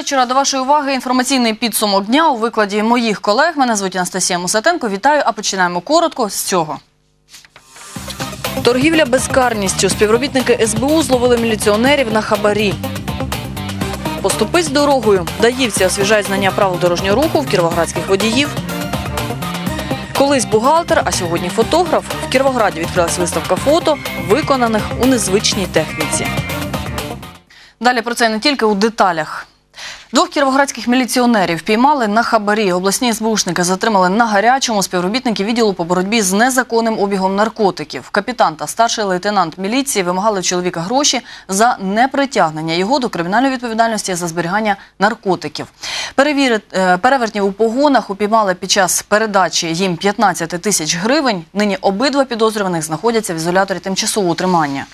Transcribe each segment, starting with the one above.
вечора. До вашої уваги інформаційний підсумок дня у викладі моїх колег. Мене звуть Анастасія Мусатенко. Вітаю, а починаємо коротко з цього. Торгівля безкарністю. Співробітники СБУ зловили міліціонерів на хабарі. Поступись дорогою. Даївці освіжають знання правил дорожнього руху в кіровоградських водіїв. Колись бухгалтер, а сьогодні фотограф. В Кіровограді відкрилась виставка фото, виконаних у незвичній техніці. Далі про це не тільки у деталях. 2 кіровоградських міліціонерів піймали на хабарі. Обласні СБУшники затримали на гарячому співробітників відділу по боротьбі з незаконним обігом наркотиків. Капітан та старший лейтенант міліції вимагали в чоловіка гроші за непритягнення його до кримінальної відповідальності за зберігання наркотиків. Перевертнів у погонах упіймали під час передачі їм 15 тисяч гривень. Нині обидва підозрюваних знаходяться в ізоляторі тимчасового тримання.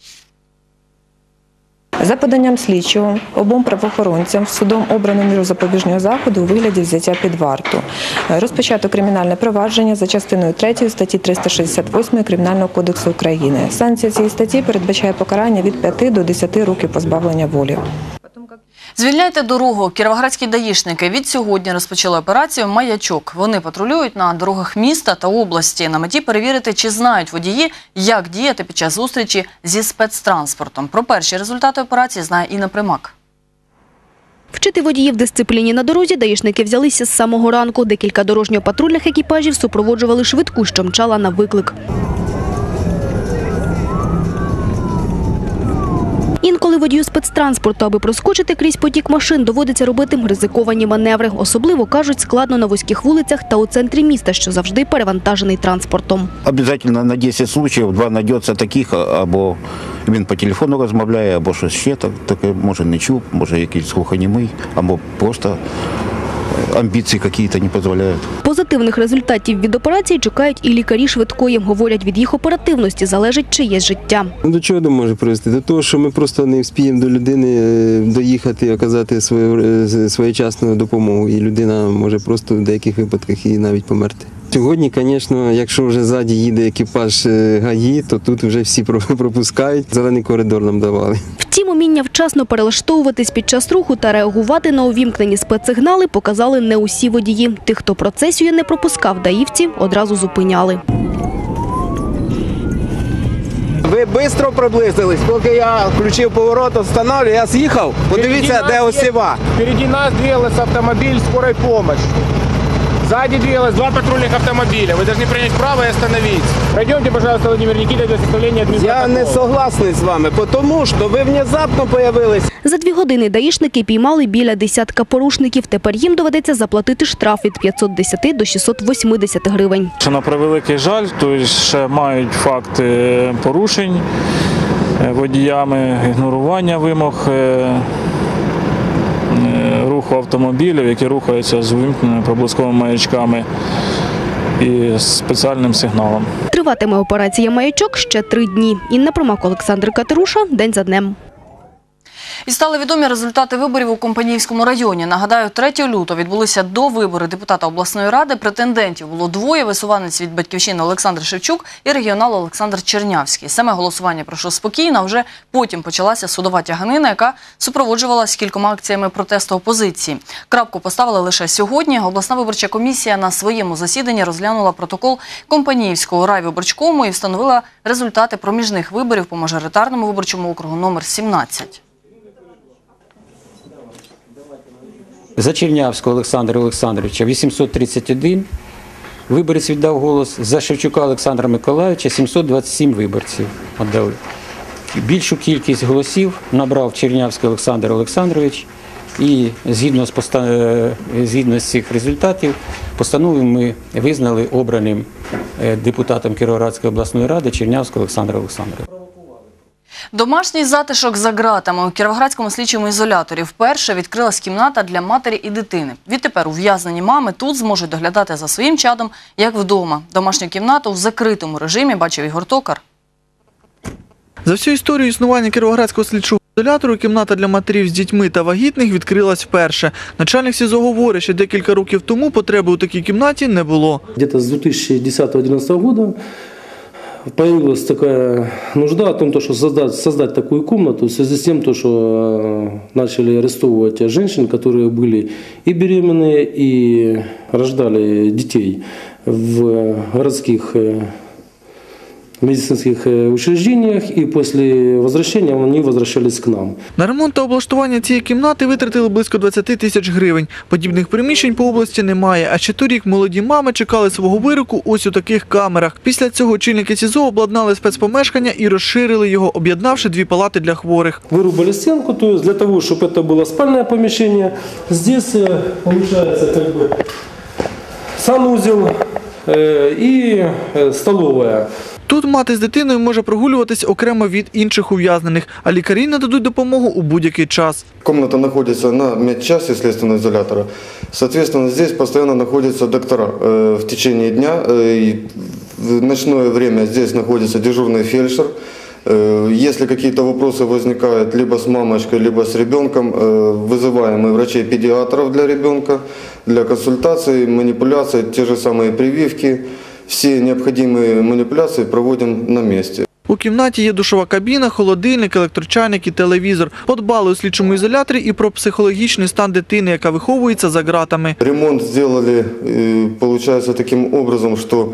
За поданням слідчого, обом правоохоронцям судом обрано міру запобіжного заходу у вигляді взяття під варту. Розпочато кримінальне провадження за частиною 3 статті 368 Кримінального кодексу України. Санкція цієї статті передбачає покарання від 5 до 10 років позбавлення волі. Звільняйте дорогу. Кіровоградські даїшники від сьогодні розпочали операцію «Маячок». Вони патрулюють на дорогах міста та області на меті перевірити, чи знають водії, як діяти під час зустрічі зі спецтранспортом. Про перші результати операції знає Інна Примак. Вчити водіїв дисципліні на дорозі даїшники взялися з самого ранку. Декілька дорожньо-патрульних екіпажів супроводжували швидку, що мчала на виклик. Інколи водію спецтранспорту, аби проскочити крізь потік машин, доводиться робити ризиковані маневри. Особливо, кажуть, складно на вузьких вулицях та у центрі міста, що завжди перевантажений транспортом. Обов'язково на 10 випадків 2 знайдеться таких, або він по телефону розмовляє, або щось ще таке, може не чув, може якийсь глухонімий, або просто амбіції якісь не дозволяють. Позитивних результатів від операції чекають і лікарі швидкої. Говорять, від їх оперативності залежить чиєсь життя. До чого це може привести? До того, що ми просто не встигнемо до людини доїхати і оказати своєчасну допомогу. І людина може просто в деяких випадках і навіть померти. Сьогодні, звісно, якщо вже ззаді їде екіпаж ГАІ, то тут вже всі пропускають. Зелений коридор нам давали. Втім, уміння вчасно перелаштовуватись під час руху та реагувати на увімкнені спецсигнали показали не усі водії. Тих, хто процесію не пропускав, даївці одразу зупиняли. Ви швидко приблизились, поки я включив поворот, встановлюю, я з'їхав, подивіться, де осіва. Впереди нас двигался автомобиль скорой помощи. Сзади двигалось 2 патрульных автомобиля. Вы должны принять право и остановиться. Пройдемте, пожалуйста, Владимир Никитич, для составления админпротокола. Я не согласний з вами, тому що ви внезапно появились. За 2 години даїшники піймали біля десятка порушників. Тепер їм доведеться заплатити штраф від 510 до 680 гривень. На превеликий жаль, то ще мають факти порушень водіями, ігнорування вимог руху автомобілів, які рухаються з вимкненими проблисковими маячками і спеціальним сигналом. Триватиме операція «Маячок» ще 3 дні. Інна Примак, Олександр Катеруша. День за днем. І стали відомі результати виборів у Компанійському районі. Нагадаю, 3 лютого відбулися довибори депутата обласної ради. Претендентів було 2 – висуванець від «Батьківщини» Олександр Шевчук і регіонал Олександр Чернявський. Саме голосування пройшло спокійно, а вже потім почалася судова тяганина, яка супроводжувалась кількома акціями протесту опозиції. Крапку поставили лише сьогодні. Обласна виборча комісія на своєму засіданні розглянула протокол Компанійського райвиборчкому і встановила результати проміжних виборів по мажоритарному виборчому округу номер 17. За Чернявського Олександра Олександровича 831 виборець віддав голос, за Шевчука Олександра Миколайовича 727 виборців віддали. Більшу кількість голосів набрав Чернявський Олександр Олександрович, і згідно з цих результатів постанову ми визнали обраним депутатом Кіровоградської обласної ради Чернявського Олександра Олександровича. Домашній затишок за ґратами. У Кіровоградському слідчому ізоляторі вперше відкрилась кімната для матері і дитини. Відтепер ув'язнені мами тут зможуть доглядати за своїм чадом, як вдома. Домашню кімнату в закритому режимі бачив Ігор Токар. За всю історію існування Кіровоградського слідчого ізолятору кімната для матерів з дітьми та вагітних відкрилась вперше. Начальник СІЗО говорить, що декілька років тому потреби у такій кімнаті не було. Десь з 2010-2011 року появилась такая нужда о том, что создать такую комнату в связи с тем, что начали арестовывать женщин, которые были и беременные, и рождали детей в городских медицинских учреждениях, і після возвращения вони возвращались к нам. На ремонт та облаштування цієї кімнати витратили близько 20 тисяч гривень. Подібних приміщень по області немає, а ще торік молоді мами чекали свого вироку ось у таких камерах. Після цього очільники СІЗО обладнали спецпомешкання і розширили його, об'єднавши 2 палати для хворих. Вырубали стенку, то есть для того, чтобы это было спальное помещение. Здесь получается как бы санузел и столовая. Тут мати з дитиною може прогулюватись окремо від інших ув'язнених, а лікарі нададуть допомогу у будь-який час. Комната находится на медчасти следственного изолятора. Соответственно, здесь постоянно находятся доктора в течение дня. В ночное время здесь находится дежурный фельдшер. Если какие-то вопросы возникают либо с мамочкой, либо с ребенком, вызываем и врачей-педиатров для ребенка, для консультаций, манипуляций, те же самые прививки. Всі необхідні маніпуляції проводимо на місці. У кімнаті є душова кабіна, холодильник, електрочайник і телевізор. Подбали у слідчому ізоляторі і про психологічний стан дитини, яка виховується за ґратами. Ремонт зробили, виходить, таким образом, що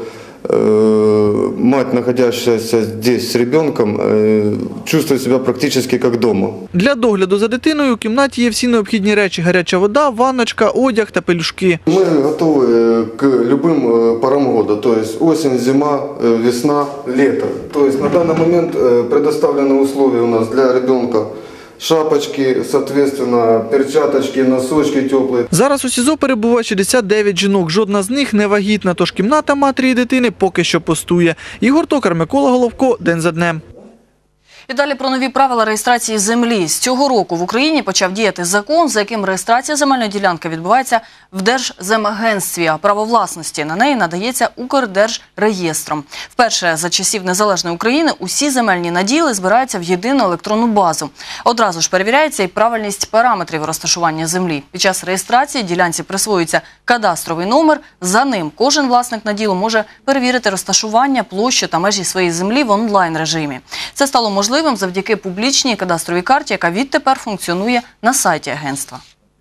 мать, находящаяся здесь с ребенком, чувствует себя практически как дома. Для догляду за дитиною у кімнаті є всі необхідні речі – гаряча вода, ванночка, одяг та пелюшки. Мы готовы к любым порам года, то есть осень, зима, весна, лето. То есть на данный момент предоставлены условия у нас для ребенка. Шапочки, соответственно, перчаточки, носочки теплі. Зараз у СІЗО перебуває 69 жінок. Жодна з них не вагітна, тож кімната матері і дитини поки що пустує. Ігор Токар, Микола Головко. День за днем. І далі про нові правила реєстрації землі. З цього року в Україні почав діяти закон, за яким реєстрація земельної ділянки відбувається в Держземагентстві, а право власності на неї надається Укрдержреєстром. Вперше за часів незалежної України усі земельні наділи збираються в єдину електронну базу. Одразу ж перевіряється і правильність параметрів розташування землі. Під час реєстрації ділянці присвоюється кадастровий номер. За ним кожен власник наділу може перевірити розташування, площу та межі своєї землі в онлайн-режимі. Це стало можливим завдяки публічній кадастровій карті, яка відтепер функціонує на сайті агентства.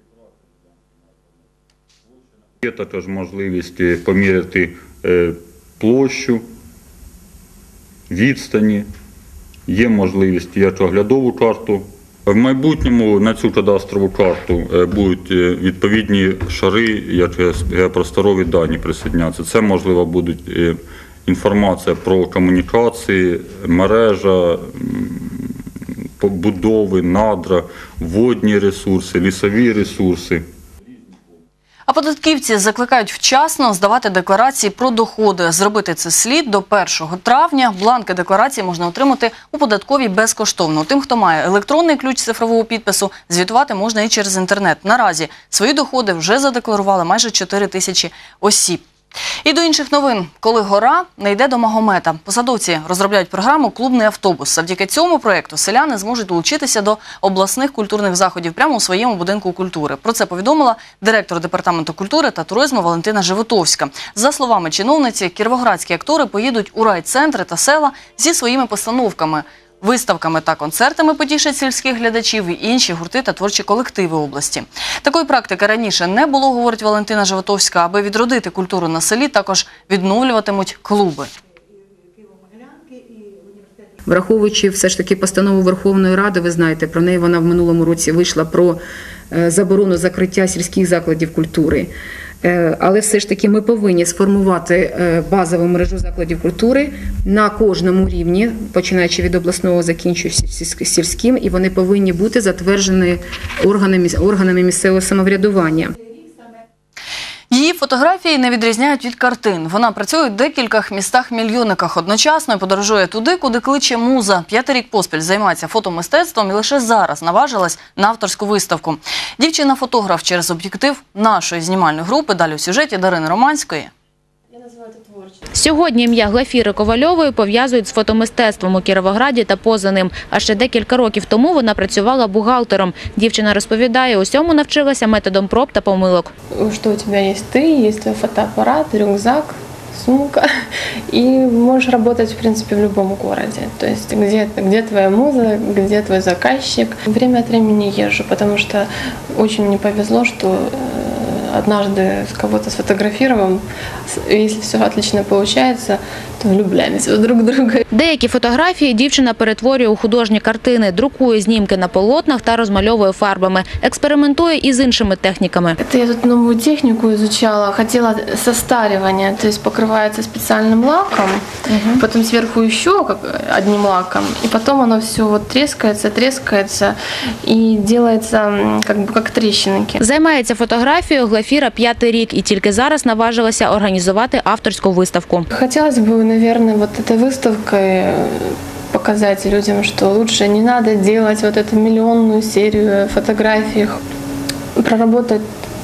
Є також можливість поміряти площу, відстані, є можливість як оглядову карту. В майбутньому на цю кадастрову карту будуть відповідні шари, як геопросторові дані присоединятися. Це, можливо, будуть інформація про комунікації, мережа, будови, надра, водні ресурси, лісові ресурси. А податківці закликають вчасно здавати декларації про доходи. Зробити це слід до 1 травня. Бланки декларації можна отримати у податковій безкоштовно. Тим, хто має електронний ключ цифрового підпису, звітувати можна і через інтернет. Наразі свої доходи вже задекларували майже 4 тисячі осіб. І до інших новин. Коли гора не йде до Магомета. Посадовці розробляють програму «Клубний автобус». Завдяки цьому проєкту селяни зможуть долучитися до обласних культурних заходів прямо у своєму будинку культури. Про це повідомила директор Департаменту культури та туризму Валентина Животовська. За словами чиновниці, кіровоградські актори поїдуть у райцентри та села зі своїми постановками. Виставками та концертами потішать сільських глядачів і інші гурти та творчі колективи області. Такої практики раніше не було, говорить Валентина Животовська. Аби відродити культуру на селі, також відновлюватимуть клуби. Враховуючи все ж таки постанову Верховної Ради, ви знаєте, про неї вона в минулому році вийшла, про заборону закриття сільських закладів культури. Але все ж таки ми повинні сформувати базову мережу закладів культури на кожному рівні, починаючи від обласного, закінчуючи сільським, і вони повинні бути затверджені органами місцевого самоврядування. Її фотографії не відрізняють від картин. Вона працює в декількох містах-мільйонниках одночасно і подорожує туди, куди кличе муза. 5-й рік поспіль займається фотомистецтвом і лише зараз наважилась на авторську виставку. Дівчина-фотограф через об'єктив нашої знімальної групи. Далі у сюжеті Дарини Романської. Сьогодні ім'я Глафіри Ковальової пов'язують з фотомистецтвом у Кіровограді та поза ним. А ще декілька років тому вона працювала бухгалтером. Дівчина розповідає, усьому навчилася методом проб та помилок. Що у тебе є ти, є твій фотоапарат, рюкзак, сумка, и можешь работать, в принципе, в любом городе. То есть где твоя муза, где твой заказчик. Время от времени езжу, потому что очень мне повезло, что однажды кого-то сфотографировал, если все отлично получается, то влюбляемся друг в друга. Деякі фотографії дівчина перетворює у художні картини, друкує знімки на полотнах та розмальовує фарбами. Експериментує і з іншими техніками. Я тут новую технику изучала, хотела состаривание, то есть покрывается специальным лаком, потом сверху еще одним лаком, и потом оно все вот трескается и делается как трещинки. Займається фотографією Глафіра 5-й рік і тільки зараз наважилася організувати авторську виставку. Хотелось бы, наверное, вот этой выставкой показать людям, что лучше не надо делать вот эту миллионную серию фотографий, проработать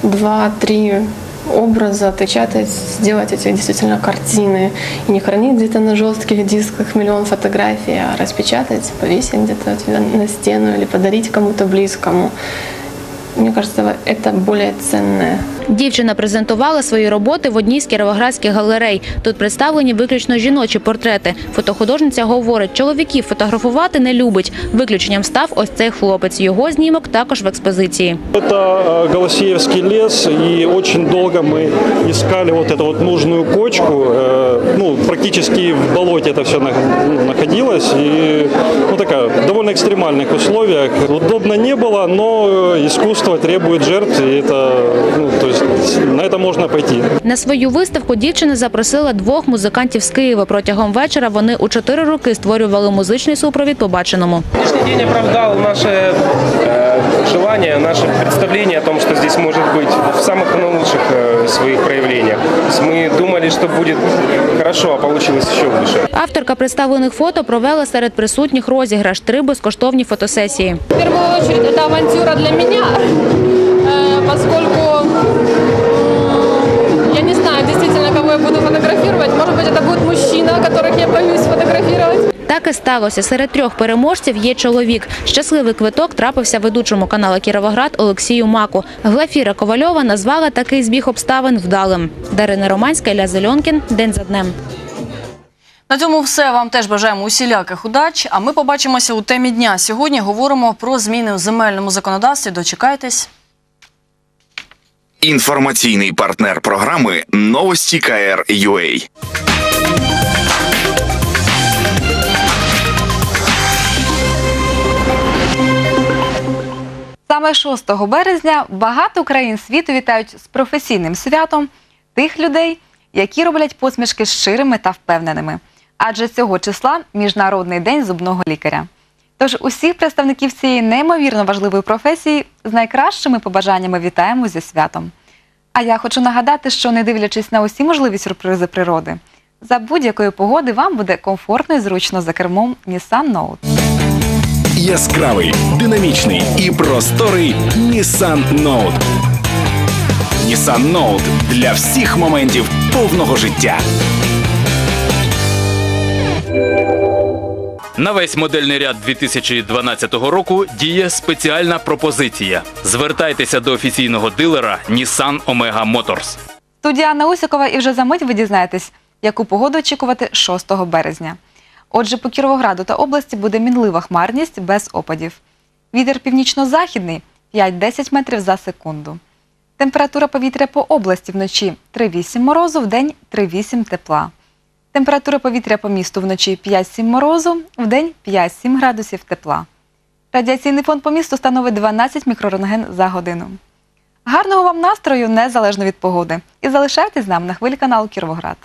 2-3 образа, отпечатать, сделать эти действительно картины и не хранить где-то на жестких дисках миллион фотографий, а распечатать, повесить где-то на стену или подарить кому-то близкому. Мне кажется, это более ценное. Дівчина презентувала свої роботи в одній з кіровоградських галерей. Тут представлені виключно жіночі портрети. Фотохудожниця говорить, чоловіків фотографувати не любить. Виключенням став ось цей хлопець. Його знімок також в експозиції. Це Голосіївський ліс, і дуже довго ми шукали вот эту вот нужную кочку. Практически в болоте это все находилось. И такая, в довольно экстремальных условиях. Удобно не было, но искусство требует жертв, и это, на це можна пойти. На свою виставку дівчина запросила 2 музикантів з Києва. Протягом вечора вони у 4 роки створювали музичний супровід побаченому. Сьогоднішній день оправдав наше желание, наше представление о том, что здесь может быть в самых лучших своих проявлениях. Мы думали, что будет хорошо, а получилось еще лучше. Авторка представлених фото провела серед присутніх розіграш 3 безкоштовні фотосесії. В первую очередь, это авантюра для меня, поскольку я не знаю действительно, кого я буду фотографировать. Может быть, это будет мужчина, которых я боюсь фотографировать. Так і сталося. Серед 3 переможців є чоловік. Щасливий квиток трапився ведучому каналу «Кіровоград» Олексію Маку. Глафіра Ковальова назвала такий збіг обставин вдалим. Дарина Романська, Ілля Зеленкін. День за днем. На цьому все. Вам теж бажаємо усіляких удач. А ми побачимося у темі дня. Сьогодні говоримо про зміни у земельному законодавстві. Дочекайтесь. Інформаційний партнер програми «Новості КР.UA». Саме 6 березня багато країн світу вітають з професійним святом тих людей, які роблять посмішки щирими та впевненими. Адже цього числа – Міжнародний день зубного лікаря. Тож усіх представників цієї неймовірно важливої професії з найкращими побажаннями вітаємо зі святом. А я хочу нагадати, що не дивлячись на усі можливі сюрпризи природи, за будь-якої погоди вам буде комфортно і зручно за кермом Nissan Note. Яскравий, динамічний і просторий Nissan Note. Nissan Note для всіх моментів повного життя. На весь модельний ряд 2012 року діє спеціальна пропозиція. Звертайтеся до офіційного дилера Nissan Omega Motors. Студія Анна Усікова, і вже за мить ви дізнаєтесь, яку погоду очікувати 6 березня. Отже, по Кіровограду та області буде мінлива хмарність без опадів. Вітер північно-західний – 5-10 метрів за секунду. Температура повітря по області вночі – 3-8 морозу, вдень – 3-8 тепла. Температура повітря по місту вночі 5-7 морозу, вдень 5-7 градусів тепла. Радіаційний фон по місту становить 12 мікрорентген за годину. Гарного вам настрою, незалежно від погоди. І залишайтесь з нами на хвилі каналу «Кіровоград».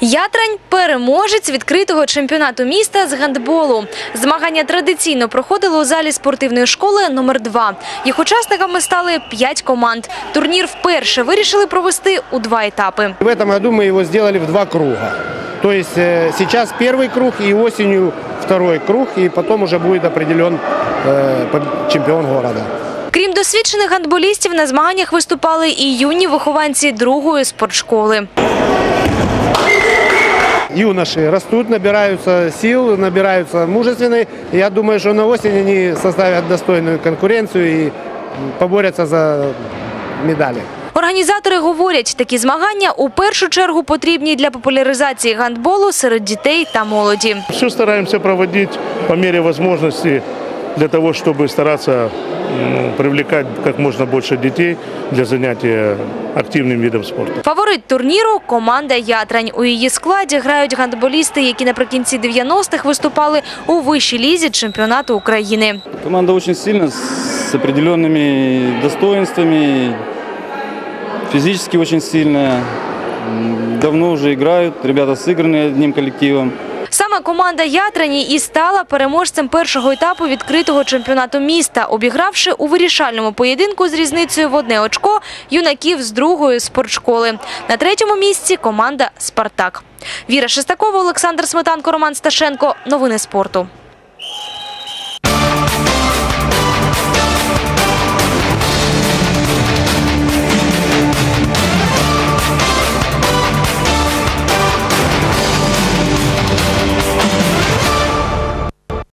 Ятрань – переможець відкритого чемпіонату міста з гандболу. Змагання традиційно проходили у залі спортивної школи номер 2. Їх учасниками стали 5 команд. Турнір вперше вирішили провести у 2 етапи. В этом году мы его сделали в 2 круга. То есть сейчас первый круг и осенью второй круг, и потом уже будет определен чемпион города. Крім досвідчених гандболістів, на змаганнях виступали і юні вихованці 2-ї спортшколи. Юноши растут, набираются сил, набираются мужественной. Я думаю, что на осень они составят достойную конкуренцию и поборются за медали. Організатори говорять, такі змагання у першу чергу потрібні для популяризації гандболу серед дітей та молоді. Все стараемся проводить по мере возможности для того, чтобы стараться привлекать как можно больше детей для занятия активным видом спорту. Фаворит турніру – команда «Ятрань». У її складі грають гандболісти, які наприкінці 90-х виступали у вищій лізі чемпіонату України. Команда очень сильна, с определенными достоинствами, физически очень сильная. Давно уже играют, ребята сыграны одним коллективом. Саме команда «Ятрані» і стала переможцем першого етапу відкритого чемпіонату міста, обігравши у вирішальному поєдинку з різницею в 1 очко юнаків з 2-ї спортшколи. На 3-му місці команда «Спартак». Віра Шестакова, Олександр Сметанко, Роман Сташенко. Новини спорту.